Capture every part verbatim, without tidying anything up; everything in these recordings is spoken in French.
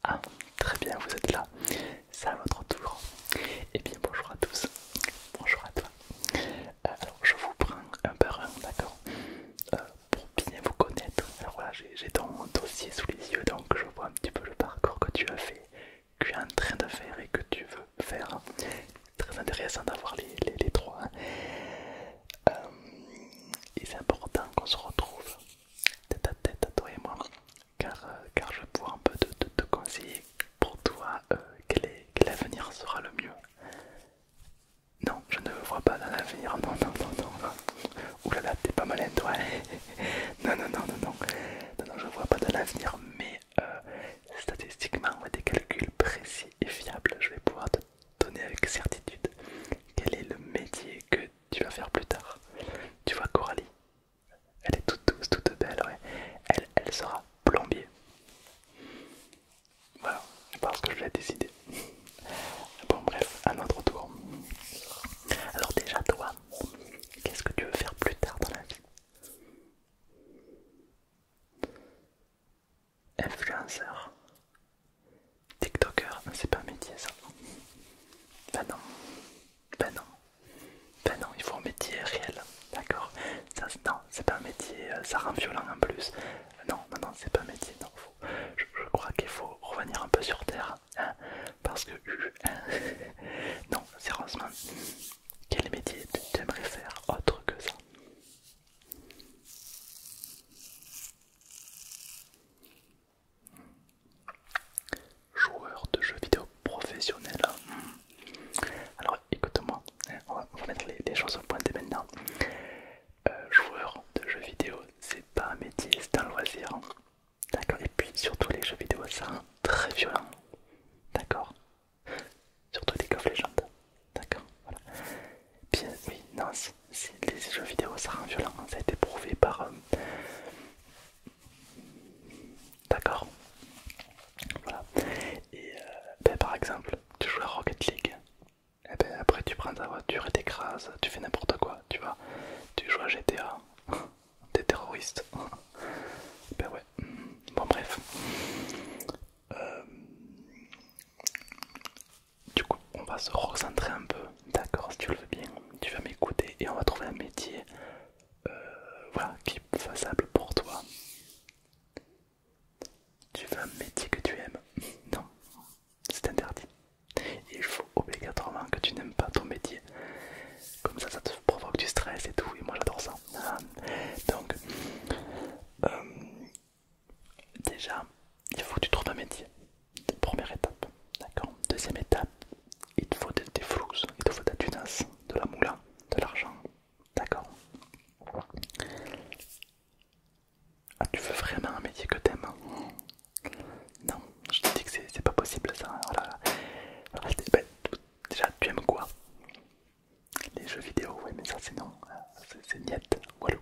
Ah, très bien, vous êtes là. C'est à votre tour. Eh bien, bonjour à tous. Bonjour à toi. Euh, alors, je vous prends un par un, d'accord, euh, pour bien vous connaître. Alors voilà, j'ai ton dossier sous les yeux, donc je vois un petit peu le parcours que tu as fait, que tu es en train de faire et que tu veux faire. Très intéressant d'avoir les, les, les trois. Hein. Euh, et c'est important qu'on se retrouve tête à tête, toi et moi, car, euh, car je vais pouvoir un peu te, te, te conseiller pour toi euh, quel, est, quel avenir sera le mieux. Non, je ne vois pas dans l'avenir, non, non, non, non, non. Oulala, t'es pas malin toi. Non, non, non, non, non, non, non, je vois pas dans l'avenir, mais euh, statistiquement, avec des calculs précis et fiables, je vais pouvoir te donner avec certitude quel est le métier que tu vas faire plus tard. Tu vois Coralie, elle est toute douce, toute belle, ouais. Elle, elle sera plombier. Voilà, parce que je l'ai décidé. Bon bref, à notre tour. Alors déjà toi, qu'est-ce que tu veux faire plus tard dans la vie? Influenceur, TikToker, c'est pas un métier ça. Ben non, ben non, ben non, il faut un métier réel, d'accord. Ça, non, c'est pas un métier, euh, ça rend violent en plus. Non, non, non, c'est pas un métier, non. Faut, je, je crois qu'il faut revenir un peu sur terre, hein, parce que, hein, non, sérieusement, quel métier tu aimerais faire autre que ça? Joueur de jeux vidéo professionnel. Alors écoute-moi, hein, on va, on va mettre les, les choses au point dès maintenant. Euh, joueur de jeux vidéo, c'est pas un métier, c'est un loisir. D'accord. Et puis surtout les jeux vidéo, ça rend très violent. D'accord. Surtout League of Legends. D'accord. Voilà. Bien, oui, non, si, si, les jeux vidéo, ça rend violent. Ça a été prouvé par. Euh... D'accord. Voilà. Et euh, ben, par exemple, tu joues à Rocket League. Et ben, après, tu prends ta voiture et t'écrases. Tu fais n'importe quoi, tu vois. Tu joues à G T A. T'es terroriste. Ben ouais. Bon, bref. Euh, du coup, on va se recentrer un peu. D'accord, si tu le veux bien. Tu vas m'écouter et on va trouver un métier euh, voilà, qui est faisable pour toi. Tu veux un métier que tu aimes? Non, c'est interdit. Il faut obligatoirement que tu n'aimes pas ton métier. Comme ça, ça te provoque du stress et tout. Et moi, j'adore ça. Ah. Donc, euh, déjà, il faut que tu trouves un métier. Première étape. D'accord. Deuxième étape, il te faut des, des flous, il te faut de la tunasse, de la moula, de l'argent. D'accord. Ah, tu veux vraiment un métier que t'aimes? Non, je te dis que c'est pas possible ça. Voilà. Voilà, ben, déjà, tu aimes quoi? Les jeux vidéo, oui, mais ça c'est non. C'est niet, walou.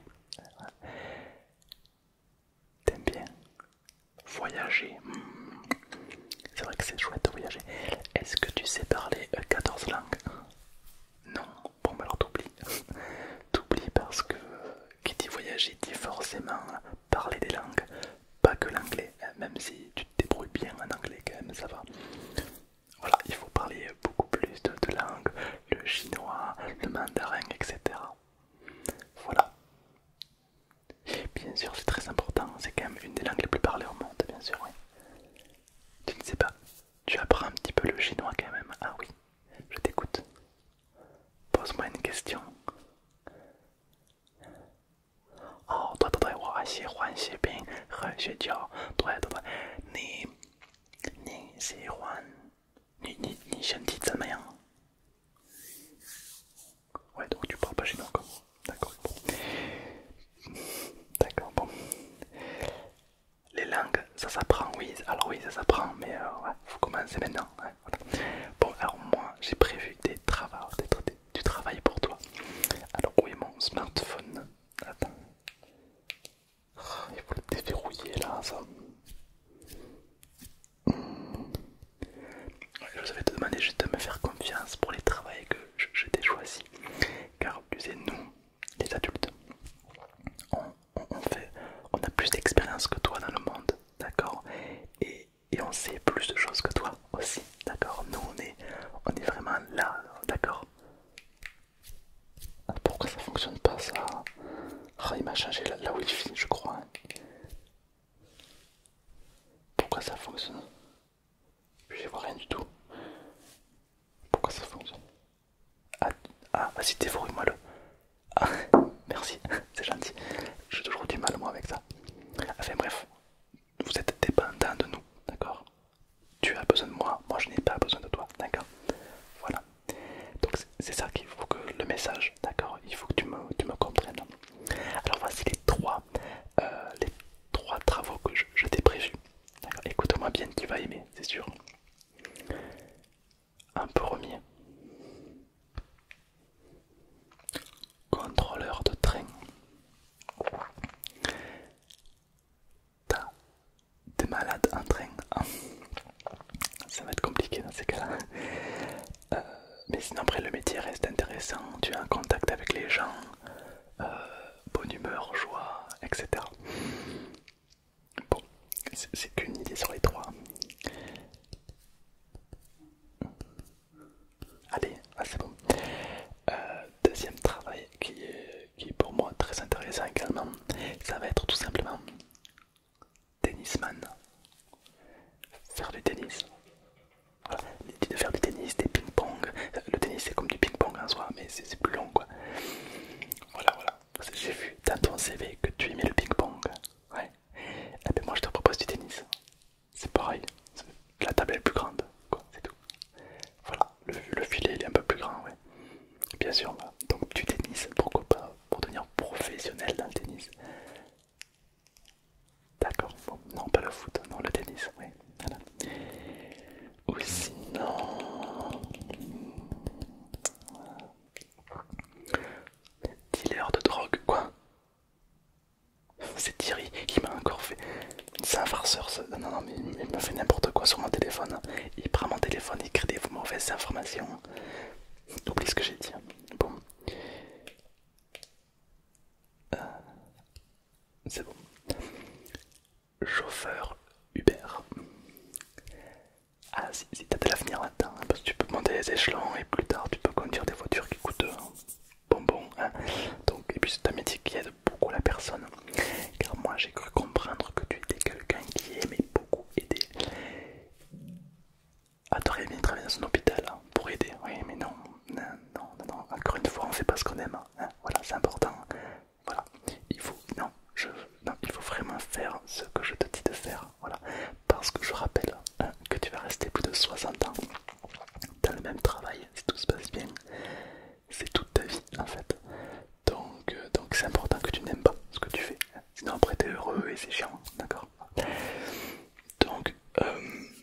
T'aimes bien voyager? hmm. C'est vrai que c'est chouette de voyager. Est-ce que tu sais parler euh, quatorze langues? Non, bon bah alors t'oublies. T'oublies parce que euh, qui dit voyager dit forcément parler des langues, pas que l'anglais, hein, même si tu te débrouilles bien en anglais quand même, ça va. Voilà, il faut parler beaucoup plus de, de langues, le chinois, le mandarin, et cetera. Voilà. Bien sûr, c'est très important, c'est quand même une des langues les plus parlées au monde, bien sûr, oui. Tu ne sais pas, tu apprends un petit peu le chinois quand même. Ah oui, je t'écoute. Pose-moi une question. Oh, 对对对，我喜欢写饼和学校。对对对，你你喜欢你你你身体怎么样？ Ouais, donc tu parles pas chinois comme moi. D'accord, bon. D'accord, bon. Les langues, ça s'apprend, oui. Alors oui, ça s'apprend, mais euh, ouais, faut commencer maintenant. Ouais, voilà. Bon, alors moi, j'ai prévu des travaux, des, du travail pour toi. Alors où est mon smartphone? Attends. Oh, il faut le déverrouiller là, ça. Je vais te demander juste de me faire confiance pour les travaux que je, je t'ai choisis. Car tu sais, nous, les adultes, on, on, on fait, on a plus d'expérience que toi dans le monde, d'accord, et, et on sait plus de ça fonctionne? Je vois rien du tout. Pourquoi ça fonctionne? Ah, ah vas-y, déverrouille-moi le. Ah, merci, c'est gentil. J'ai toujours du mal moi avec ça. Enfin bref, vous êtes dépendant de nous, d'accord? Tu as besoin de moi, moi je n'ai pas besoin de toi, d'accord? Voilà. Donc c'est ça qu'il faut que le message, d'accord? Il faut que tu me, tu me comprennes. Alors voici les trois, euh, les trois travaux que je, je t'ai prévus. Écoute-moi bien, tu vas aimer, c'est sûr. Un premier. Contrôleur de train. T'as des malades en train. Hein. Ça va être compliqué dans ces cas-là. Euh, mais sinon après le métier reste intéressant. Tu es en contact avec les gens. Euh, bonne humeur, joie, et cetera. Bon, c'est qu'une idée sur les trois. Allez, ah, c'est bon. Euh, deuxième travail qui est, qui est pour moi très intéressant également, ça va être tout simplement tennisman. Faire du tennis. Voilà, l'idée de faire du tennis, des ping-pong. Le tennis c'est comme du ping-pong en soi, mais c'est plus long quoi. Voilà, voilà. J'ai vu dans ton C V que tu aimais le ping-pong. Ouais. Eh ben moi je te propose du tennis. C'est pareil. La table est plus grande, quoi, c'est tout. Voilà, le, le filet il est un peu plus grand, ouais. Bien sûr, bah, donc du tennis, pourquoi pas, pour devenir professionnel dans le tennis. D'accord, bon, non pas le foot, non le tennis, oui, voilà. Ou sinon... Dealer de drogue, quoi. C'est Thierry, il m'a encore fait... C'est un farceur, ça. Non, non, mais il m'a fait n'importe quoi sur mon téléphone. Il prend mon téléphone, il crée des mauvaises informations. Oublie ce que j'ai dit. Bon. Euh, c'est bon. Chauffeur Uber. Ah, si, si t'as de l'avenir là-dedans, hein, parce que tu peux monter les échelons et plus tard tu peux conduire des voitures qui coûtent euh, bonbons. Hein. Donc, et puis c'est un métier qui aide beaucoup la personne. Car moi j'ai cru comprendre que tu étais quelqu'un qui aimait beaucoup aider. Ah, t'aurais bien travailler dans un hôpital hein, pour aider, oui, mais non, non, non, non, non. Encore une fois, on fait pas ce qu'on aime. Hein. Voilà, c'est important. Voilà, il faut, non, je, non, il faut vraiment faire ce que je te dis de faire. Voilà, parce que je rappelle hein, que tu vas rester plus de soixante ans dans le même travail si tout se passe bien. C'est toute ta vie en fait. Donc, euh, donc c'est important que tu n'aimes pas ce que tu fais. Hein. Sinon après t'es heureux et c'est chiant, d'accord? Donc, euh,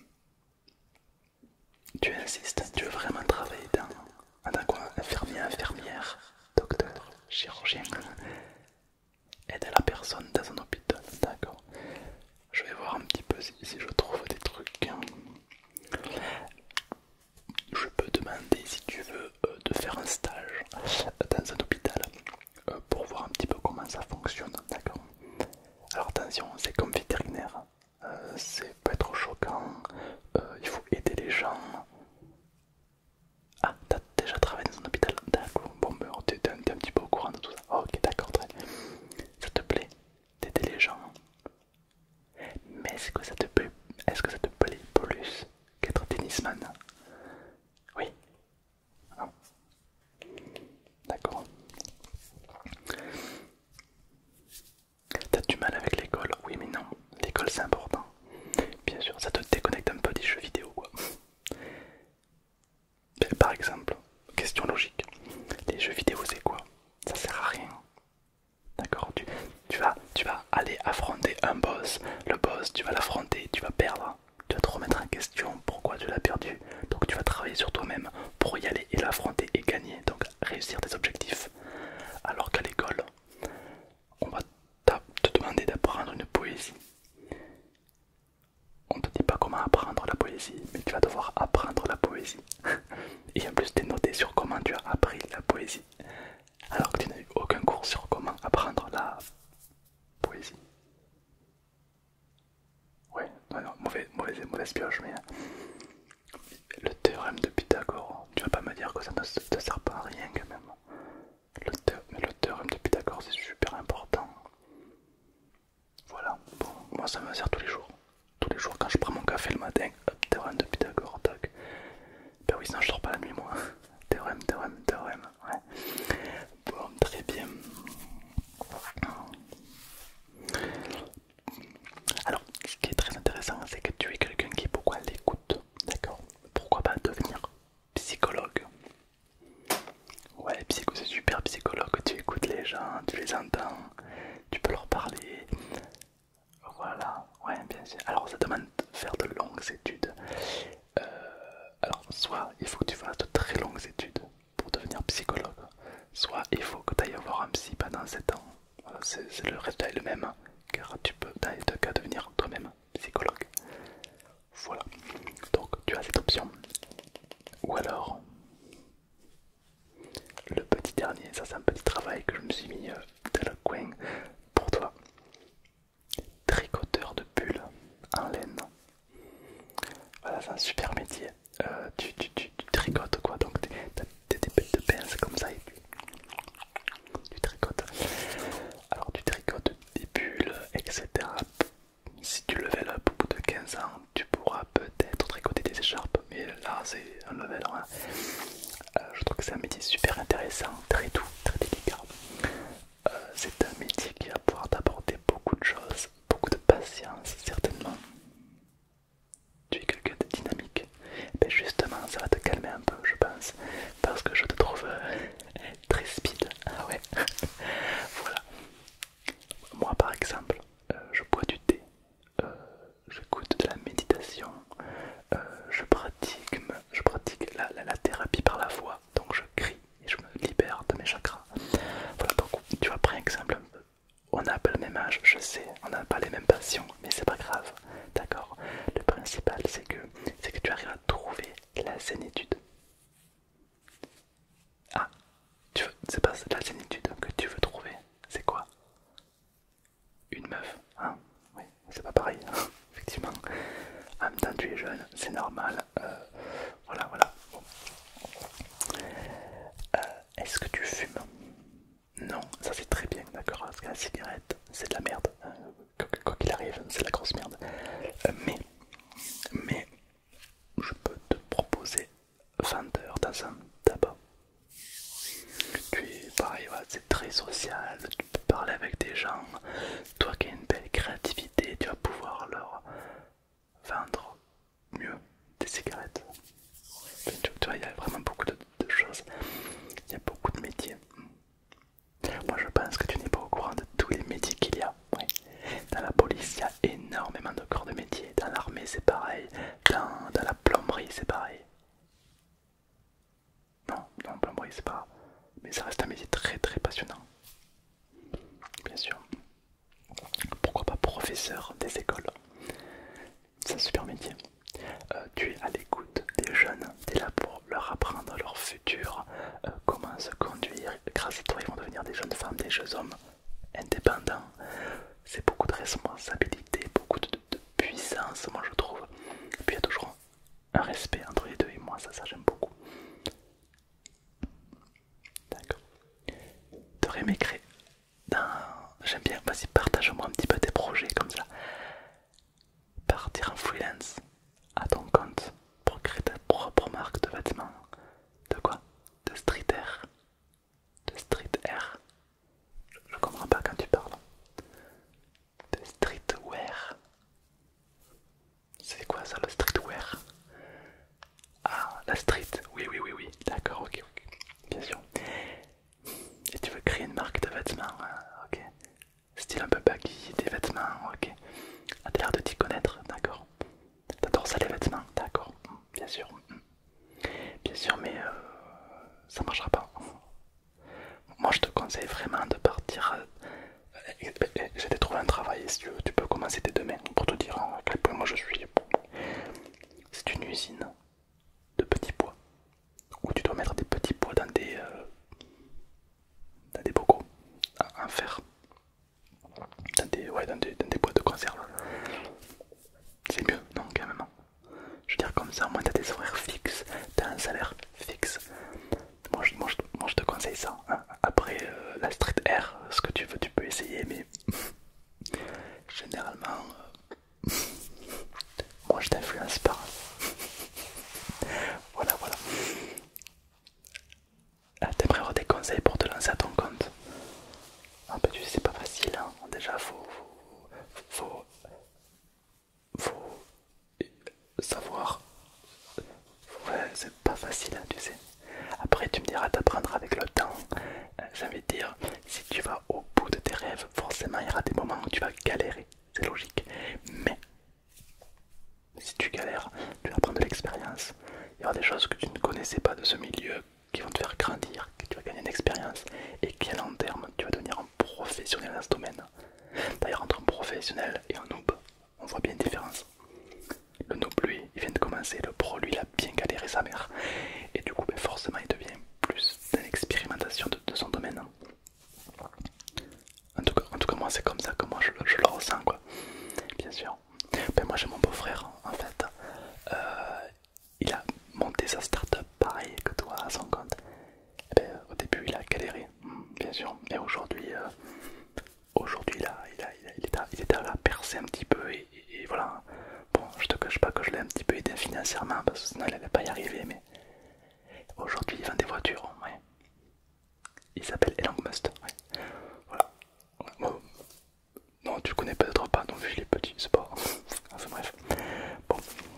tu insistes, tu veux vraiment travailler dans, dans quoi? Infirmier, infirmière, docteur, chirurgien. Aider la personne dans un hôpital, d'accord. Je vais voir un petit peu si, si je trouve des trucs. Je peux demander si tu veux euh, de faire un stage dans un hôpital euh, pour voir un petit peu comment ça fonctionne, d'accord. Alors attention, c'est comme vétérinaire, euh, c'est pas trop choquant, euh, il faut aider les gens. Ah, t'as déjà travaillé dans un hôpital? D'accord, bon ben t'es un, un petit peu au courant de tout ça. Oh, ok, d'accord, très bien. Ça te plaît d'aider les gens? Mais est-ce que ça te plaît, est-ce que ça te plaît plus qu'être tennisman? Oui. Ah. D'accord. T'as du mal avec l'école? Oui mais non, l'école c'est important. Bien sûr, ça te déconnecte un peu des jeux vidéo quoi. Par exemple, question logique, les jeux vidéo c'est quoi? Ça sert à rien. D'accord, tu, tu, vas, tu vas aller affronter un boss, le boss tu vas l'affronter, tu vas perdre, tu vas te remettre en question pourquoi tu l'as perdu, donc tu vas travailler sur toi-même pour y aller et l'affronter et gagner, donc réussir tes objectifs. Alors qu'à l'école, on va te demander d'apprendre une poésie. On te dit pas comment apprendre la poésie, mais tu vas devoir apprendre la poésie. Et en plus, tu es noté sur comment tu as appris la poésie. Alors que tu n'as eu aucun cours sur comment apprendre la poésie. Ouais, non, non, mauvais, mauvaise, mauvaise pioche, mais le théorème de Pythagore, tu vas pas me dire que ça ne te sert pas à rien quand même. Le, thé mais le théorème de Pythagore, c'est super important. Voilà, bon, moi ça me sert tous les jours. Tous les jours quand je prends café le matin, hop, théorème de Pythagore, tac. Ben oui, sinon je dors pas la nuit moi. Théorème, théorème, théorème, ouais. Bon, très bien. Alors, ce qui est très intéressant, c'est que tu es quelqu'un qui est beaucoup à l'écoute, d'accord? Pourquoi pas devenir psychologue? Ouais, psycho, c'est super psychologue, tu écoutes les gens, tu les entends, tu peux leur parler. Voilà, ouais, bien sûr. Alors, ça demande de faire de longues études. Euh, alors, soit il faut que tu fasses de très longues études pour devenir psychologue, soit il faut que tu ailles voir un psy pendant sept ans. Voilà, c'est le résultat est le même, car tu peux dans les deux cas devenir toi-même psychologue. Voilà, donc tu as cette option. Ou alors, le petit dernier, ça c'est un petit travail que je me suis mis euh, dans le coin pour toi. Tricoteur de pulls en laine. Voilà, c'est un super métier. Euh, tu, tu, tu, tu tricotes quoi, donc tu as des bêtes de pince comme ça et tu, tu tricotes. Alors tu tricotes des pulls, et cetera. Si tu level up au bout de quinze ans, tu pourras peut-être tricoter des écharpes, mais là c'est un level un. Euh, je trouve que c'est un métier super intéressant, très doux, très délicat. Euh, c'est un métier qui va pouvoir t'apporter beaucoup de choses, beaucoup de patience certainement. Tu es quelqu'un de dynamique. Ben justement, ça va te calmer un peu, je pense, parce que je te trouve euh, très speed. Ah ouais. Voilà. Moi par exemple, euh, je bois du thé, euh, j'écoute de la méditation, euh, je pratique, je pratique la, la, la thérapie par la voix, donc je crie et je me libère de mes chakras. Voilà, donc tu vois, par exemple, on n'a pas le même âge, je sais, on n'a pas les mêmes passions, mais c'est pas grave, d'accord? Le principal c'est que, c'est que tu arrives à trouver la zénitude. Ah, tu veux, c'est pas la zénitude que tu veux trouver, c'est quoi? Une meuf, hein? Oui, c'est pas pareil, hein, effectivement. En même temps, tu es jeune, c'est normal. Euh, voilà, voilà. Bon. Euh, Est-ce que tu fumes? Non, ça c'est très bien, d'accord, parce que la cigarette, c'est de la merde. Hein, quoi qu'il arrive, c'est de la grosse merde. Euh, mais, mais, je peux te proposer vendeur dans un tabac. Tu es pareil, voilà, c'est très social, tu peux parler avec des gens. Toi qui as une belle créativité, tu vas pouvoir leur vendre mieux des cigarettes. Tu, tu vois, il y a vraiment beaucoup de, de choses, il y a beaucoup de métiers. Moi je pense que tu n'es pas au courant de tous les métiers qu'il y a. Oui. Dans la police, il y a énormément de corps de métier. Dans l'armée, c'est pareil. Dans, dans la plomberie, c'est pareil. Non, dans la plomberie, c'est pas. Mais ça reste un métier très très passionnant. Bien sûr. Pourquoi pas professeur des écoles? C'est un super métier. Euh, tu es à l'écoute des jeunes, tu es là pour leur apprendre leur futur, euh, comment se conduire. Grâce à toi, ils vont devenir des jeunes femmes, des jeunes hommes indépendants. C'est beaucoup de responsabilité, beaucoup de, de puissance, moi je trouve. Et puis il y a toujours un respect entre les deux, et moi, ça, ça j'aime beaucoup. D'accord. T'aurais aimé créer dans... J'aime bien, vas-y, partage-moi un petit peu tes projets comme ça. Partir en freelance à ton compte pour créer ta propre marque de vêtements. De quoi? De streetwear. De streetwear. Je, je comprends pas quand tu parles. De streetwear. C'est quoi ça, le streetwear? Ah, la street. Oui, oui, oui, oui. D'accord, ok, ok. Bien sûr. Et tu veux créer une marque de vêtements, hein, ok. Style un peu baggy, des vêtements, ok. Ah, t'as l'air de t'y connaître, d'accord. T'adores ça les vêtements, d'accord. Bien sûr. Bien sûr, mais euh, ça marchera pas. Moi je te conseille vraiment de partir. Euh, J'ai trouvé un travail, si tu veux, tu peux commencer dès demain pour te dire à quel point moi je suis. C'est une usine de petits pois où tu dois mettre des petits pois dans des, euh, dans des bocaux en fer, dans des, ouais, dans des, dans des boîtes de conserve. C'est mieux, non, quand même. Je veux dire, comme ça, au moins t'as des horaires fixes, t'as un salaire fixe. Moi je, moi, je, moi, je te conseille ça. Hein. Après, euh, la street air, ce que tu veux, tu peux essayer, mais généralement, découvrir des choses que tu ne connaissais pas de ce milieu, qui vont te faire grandir, que tu vas gagner une expérience et qui à long terme tu vas devenir un professionnel dans ce domaine. D'ailleurs entre un professionnel et un noob, on voit bien une différence. Le noob lui, il vient de commencer, le pro lui il a bien galéré sa mère. Et du coup ben, forcément il devient plus dans l'expérimentation de, de son domaine. En tout cas, en tout cas moi c'est comme ça que moi je, je le ressens quoi. Bien sûr. Ben, moi j'ai mon beau-frère en fait. Euh, il a monté sa start-up pareil que toi à son compte. Ben, au début il a galéré, bien sûr. Et aujourd'hui, euh, aujourd'hui il, a, il, a, il, a, il, est à, il est à percer un petit peu et, et, et voilà. Bon, je te cache pas que je l'ai un petit peu aidé financièrement parce que sinon il n'allait pas y arriver. Mais aujourd'hui il vend des voitures. Ouais. Il s'appelle Elon Musk. Ouais. Voilà. Bon, non, tu le connais peut-être pas, non, vu il est petit, c'est pas. Enfin bref. Bon.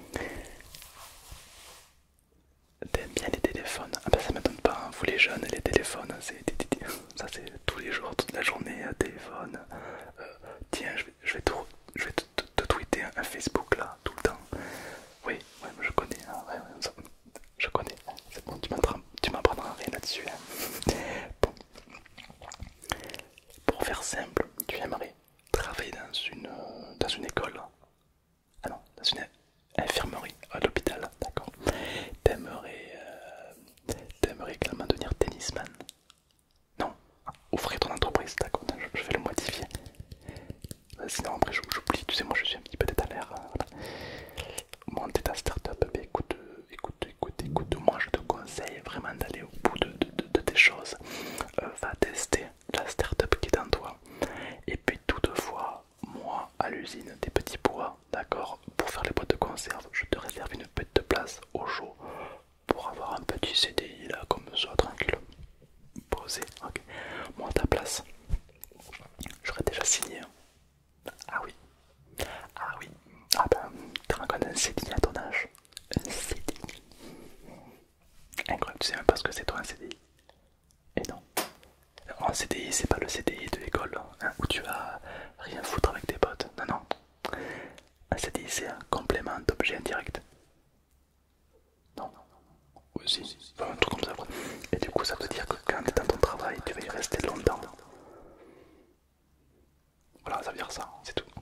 T'aimes bien les téléphones? Ah bah ça m'étonne pas, hein. Vous les jeunes, les téléphones, c'est ça c'est tous les jours, toute la journée, un téléphone. Euh, tiens, je vais, je vais, te, je vais te, te, te tweeter un Facebook là, tout le temps. Oui, ouais, je connais, hein, ouais, ouais, ça, je connais. C'est bon, tu m'apprendras rien là-dessus. Hein. Bon. Pour faire simple, tu aimerais travailler dans une, dans une école. Ah non, dans une infirmerie, à l'hôpital, d'accord. T'aimerais euh, t'aimerais également devenir tennisman. Non, ouvrir ton entreprise, d'accord, je, je vais le modifier. Euh, sinon après j'oublie, tu sais moi je suis un petit peu tête à l'air. Euh, voilà. Monter ta start-up, eh écoute, euh, écoute, écoute, écoute, moi je te conseille vraiment d'aller au bout de, de, de, de tes choses. Euh, va tester la start-up qui est en toi. Et puis toutefois, moi à l'usine des petits pois, d'accord, pour faire les boîtes de conserve, je te réserve une petite place au chaud pour avoir un petit C D I là comme ça, tranquille, posé, ok. Moi à ta place, j'aurais déjà signé. Ah oui, ah oui, ah ben, t'as encore un C D I à ton âge, un C D I. Incroyable, tu sais même pas ce que c'est toi un C D I. Et non. Un C D I, c'est pas le C D I de l'école hein, où tu vas rien foutre avec tes potes. Non, non. Un C D I, c'est un complément d'objet indirect. Non, non, non. Oui, si, si, si. Enfin, un truc comme ça. Quoi. Et du coup, ça veut dire que quand tu es dans ton travail, tu vas y rester longtemps. Voilà, ça veut dire ça, c'est tout.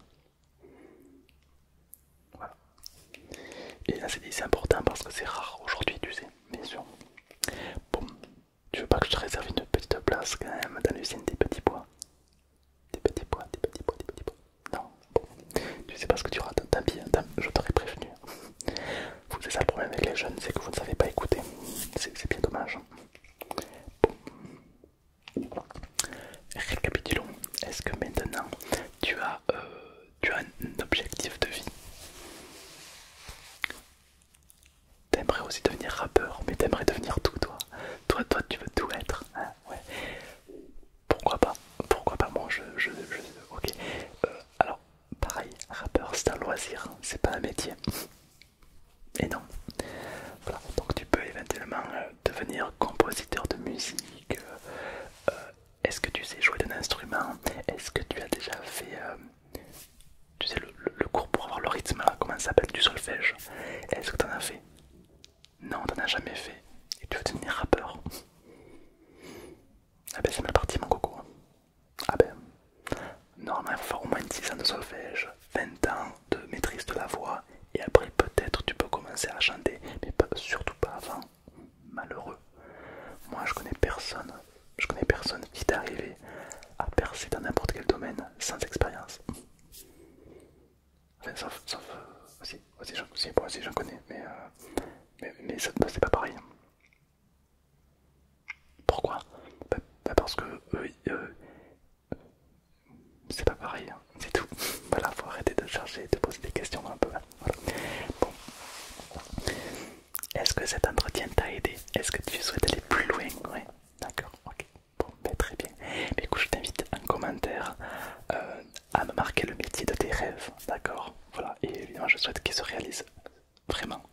Voilà. Et un C D I, c'est important parce que c'est rare aujourd'hui, tu sais, bien sûr. Bon, tu veux pas que je te réserve une petite place quand même dans l'usine des petits pois? Des petits pois, des petits pois, des petits pois. Non, bon, tu sais pas ce que tu rates, tant pis, je t'aurais prévenu. Vous, c'est ça le problème avec les jeunes, c'est que vous ne savez pas écouter. C'est bien dommage. Bon. Récapitulons. Est-ce que maintenant tu as, euh, tu as un objectif de vie? T'aimerais aussi devenir rappeur, mais t'aimerais devenir tout toi. Toi, toi, tu veux tout être. Hein, ouais. Pourquoi pas? Pourquoi pas? Moi, je, je, je ok. Euh, alors, pareil, rappeur, c'est un loisir, c'est pas un métier. Et non. Voilà. Donc, tu peux éventuellement euh, devenir compositeur de musique. Euh, euh, Est-ce que tu sais jouer d'un instrument? Est-ce que tu as déjà fait, euh, tu sais, le, le, le cours pour avoir le rythme là, comment ça s'appelle, du solfège? Est-ce que tu en as fait? Non, t'en as jamais fait. Et tu veux devenir rappeur? Ah ben c'est mal parti mon coco. Ah ben, normalement il faut faire au moins dix ans de solfège, vingt ans de maîtrise de la voix, et après peut-être tu peux commencer à chanter, mais pas, surtout pas avant. Malheureux. Moi je connais personne, je connais personne qui est arrivé à percer dans n'importe quel domaine sans expérience. Enfin, sauf, sauf, euh, aussi, aussi, aussi, bon, aussi j'en connais, mais, euh, mais, mais bah, c'est pas pareil. Pourquoi? bah, bah parce que eux, euh, c'est pas pareil, hein, c'est tout. Voilà, faut arrêter de chercher, de poser des questions un peu. Hein. Voilà. Bon. Est-ce que cet entretien t'a aidé? Est-ce que tu souhaites aller plus loin? Oui, d'accord, ok. Bon, ben, très bien. Mais écoute, je t'invite en commentaire euh, à me marquer le métier de tes rêves, d'accord? Voilà, et évidemment, je souhaite qu'il se réalise vraiment.